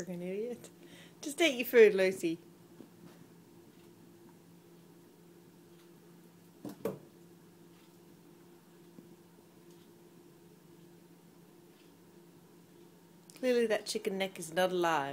fucking idiot. Just take your food, Lucy. Clearly that chicken neck is not alive.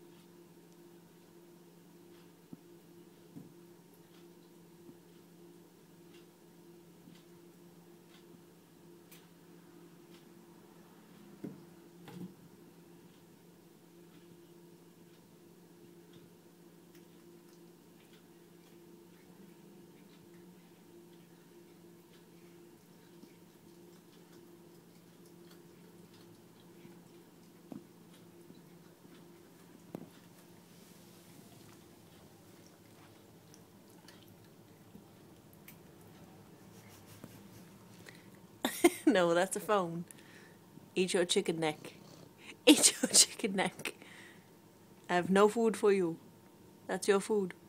No, that's a phone. Eat your chicken neck. Eat your chicken neck. I have no food for you. That's your food.